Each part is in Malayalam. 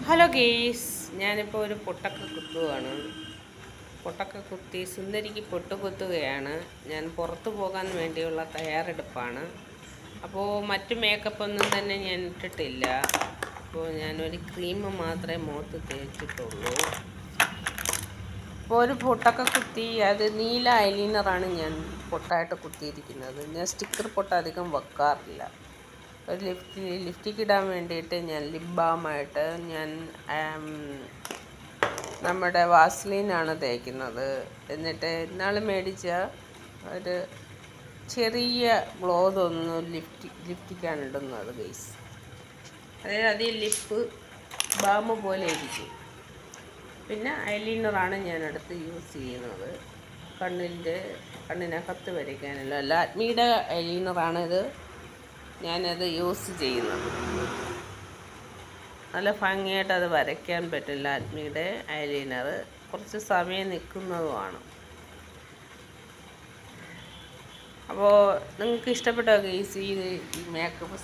ഹലോ ഗെയ്സ്, ഞാനിപ്പോൾ ഒരു പൊട്ടൊക്കെ കുത്തുകയാണ്. പൊട്ടൊക്കെ കുത്തി സുന്ദരിക്ക് പൊട്ട് കുത്തുകയാണ്. ഞാൻ പുറത്തു പോകാൻ വേണ്ടിയുള്ള തയ്യാറെടുപ്പാണ്. അപ്പോൾ മറ്റു മേക്കപ്പൊന്നും തന്നെ ഞാൻ ഇട്ടിട്ടില്ല. അപ്പോൾ ഞാനൊരു ക്രീം മാത്രമേ മുഖത്ത് തേച്ചിട്ടുള്ളൂ. അപ്പോൾ ഒരു പൊട്ടൊക്കെ കുത്തി, അത് നീല ഐലൈനറാണ് ഞാൻ പൊട്ടായിട്ട് കുത്തിയിരിക്കുന്നത്. ഞാൻ സ്റ്റിക്കർ പൊട്ട് അധികം വെക്കാറില്ല. ഒരു ലിപ്സ്റ്റിക്ക് ഇടാൻ വേണ്ടിയിട്ട് ഞാൻ ലിപ് ബാമായിട്ട് ഞാൻ നമ്മുടെ വാസ്ലീനാണ് തേക്കുന്നത്. എന്നിട്ട് ഇന്നാൾ മേടിച്ച ഒരു ചെറിയ ഗ്ലോ തോന്നുന്നു ലിപ്സ്റ്റിക്കാണ് ഇടുന്നത് ഗൈസ്. അതായത് അത് ലിപ്പ് ബാം പോലെ ഇരിക്കും. പിന്നെ ഐലൈനറാണ് ഞാനെടുത്ത് യൂസ് ചെയ്യുന്നത്, കണ്ണിനകത്ത് വരയ്ക്കാനല്ല. ലാക്മിയുടെ ഐലൈനറാണിത് ഞാനത് യൂസ് ചെയ്യുന്നത്. നല്ല ഭംഗിയായിട്ട് അത് വരയ്ക്കാൻ പറ്റും. ലാക്മിയുടെ ഐലൈനർ കുറച്ച് സമയം നിൽക്കുന്നതുമാണ്. അപ്പോൾ നിങ്ങൾക്ക് ഇഷ്ടപ്പെട്ടോ ഗൈസ് ഈ മേക്കപ്പ്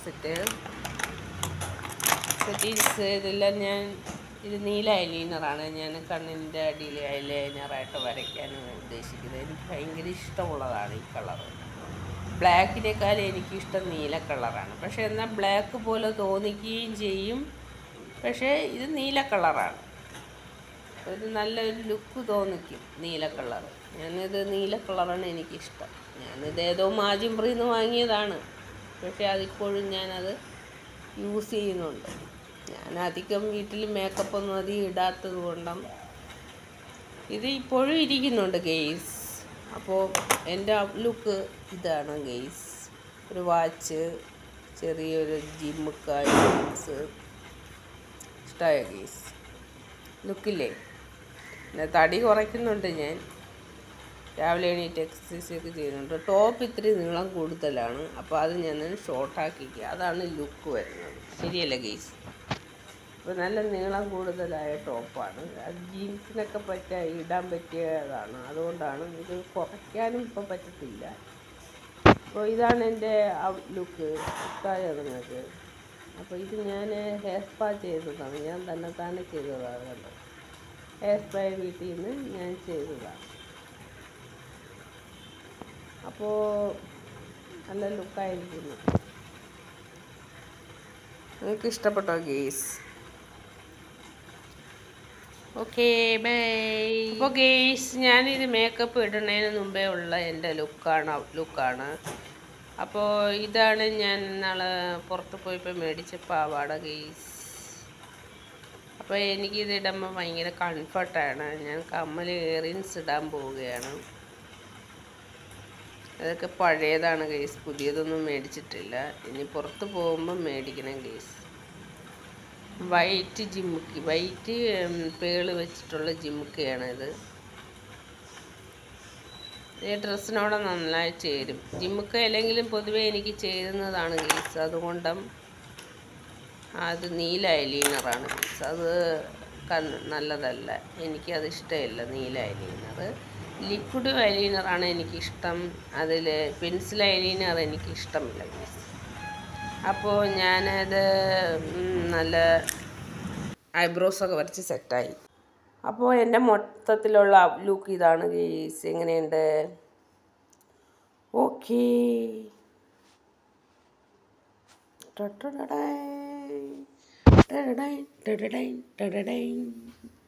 സെറ്റീസ്? ഇതെല്ലാം ഇത് നീല ഐലൈനറാണ് ഞാൻ കണ്ണിൻ്റെ അടിയിൽ ഐലൈനറായിട്ട് വരയ്ക്കാൻ ഉദ്ദേശിക്കുന്നത്. എനിക്ക് ഭയങ്കര ഇഷ്ടമുള്ളതാണ് ഈ കളർ. ബ്ലാക്കിനേക്കാൾ എനിക്കിഷ്ടം നീല കളറാണ്. പക്ഷേ എന്നാൽ ബ്ലാക്ക് പോലെ തോന്നിക്കുകയും ചെയ്യും. പക്ഷേ ഇത് നീല കളറാണ്, ഒരു നല്ലൊരു ലുക്ക് തോന്നിക്കും നീല കളർ. ഞാനിത് നീല കളറാണ് എനിക്കിഷ്ടം. ഞാനിത് ഏതോ മാജിംബ്രിയിൽ നിന്ന് വാങ്ങിയതാണ്, പക്ഷേ അതിപ്പോഴും ഞാനത് യൂസ് ചെയ്യുന്നുണ്ട്. ഞാൻ അധികം വീട്ടിൽ മേക്കപ്പൊന്നും അധികം ഇടാത്തത് കൊണ്ടും ഇത് ഇപ്പോഴും ഇരിക്കുന്നുണ്ട് ഗെയ്സ്. അപ്പോൾ എൻ്റെ ലുക്ക് ഇതാണ് ഗെയ്സ്. ഒരു വാച്ച്, ചെറിയൊരു ജിമ്മുക്കായ ജീൻസ്. ഇഷ്ടമായ ഗെയ്സ് ലുക്കില്ലേ? പിന്നെ തടി കുറയ്ക്കുന്നുണ്ട് ഞാൻ, രാവിലെ എണീറ്റ് എക്സസൈസൊക്കെ ചെയ്യുന്നുണ്ട്. ടോപ്പ് ഇത്തിരി നീളം കൂടുതലാണ്, അപ്പോൾ അത് ഞാൻ ഷോർട്ടാക്കിക്കുക. അതാണ് ലുക്ക് വരുന്നത്, ശരിയല്ല ഗെയ്സ്? അപ്പോൾ നല്ല നീളം കൂടുതലായ ടോപ്പാണ്. അത് ജീൻസിനൊക്കെ ഇടാൻ പറ്റിയതാണ്. അതുകൊണ്ടാണ് ഇത് കുറയ്ക്കാനും ഇപ്പം പറ്റത്തില്ല. അപ്പോൾ ഇതാണ് എൻ്റെ ലുക്ക്. ഇഷ്ടമായോ നിങ്ങൾക്ക്? അപ്പോൾ ഇത് ഞാൻ ഹെയർ സ്പാ ചെയ്തതാണ്, ഞാൻ തന്നെ ചെയ്തതാണ്. കണ്ടോ, ഹെയർ സ്പാ വീട്ടിൽ നിന്ന് ഞാൻ ചെയ്തതാണ്. അപ്പോൾ നല്ല ലുക്കായിരിക്കുന്നു. നിങ്ങൾക്ക് ഇഷ്ടപ്പെട്ടോ ഗെയ്സ്? Okay, bye. അപ്പോൾ ഗെയ്സ്, ഞാനിത് മേക്കപ്പ് ഇടുന്നതിന് മുമ്പേ ഉള്ള എൻ്റെ ലുക്കാണ്. അപ്പോൾ ഇതാണ് ഞാൻ നാളെ പുറത്ത് പോയപ്പോൾ മേടിച്ച പാവാട ഗെയ്സ്. അപ്പോൾ എനിക്കിത് ഇടുമ്പോൾ ഭയങ്കര കംഫർട്ടാണ്. ഞാൻ കമ്മൽ ഇയറിങ്സ് ഇടാൻ പോവുകയാണ്. അതൊക്കെ പഴയതാണ് ഗെയ്സ്, പുതിയതൊന്നും മേടിച്ചിട്ടില്ല. ഇനി പുറത്ത് പോകുമ്പോൾ മേടിക്കണം ഗെയ്സ്. വൈറ്റ് പേള് വെച്ചിട്ടുള്ള ജിമുക്കയാണിത്. ഈ ഡ്രസ്സിനോട് നന്നായി ചേരും. ജിമുക്ക അല്ലെങ്കിലും പൊതുവേ എനിക്ക് ചേരുന്നതാണ് ഗെയ്സ്. അതുകൊണ്ടും അത് നീല ഐലൈനറാണ് ഗെയ്സ്. അത് നല്ലതല്ല, എനിക്കത് ഇഷ്ടമില്ല നീല ഐലൈനർ. ലിക്വിഡ് ഐലൈനറാണ് എനിക്കിഷ്ടം. അതിൽ പെൻസിൽ ഐലൈനർ എനിക്കിഷ്ടമില്ല ഗെയ്സ്. അപ്പോൾ ഞാനത് നല്ല ഐബ്രോസൊക്കെ വരച്ച് സെറ്റായി. അപ്പോൾ എൻ്റെ മൊത്തത്തിലുള്ള ലുക്ക് ഇതാണ് ഗെയ്സ്. എങ്ങനെയുണ്ട്? ഓക്കേ. ടടടടൈ ടടടൈ ടടടൈ ടടടൈ.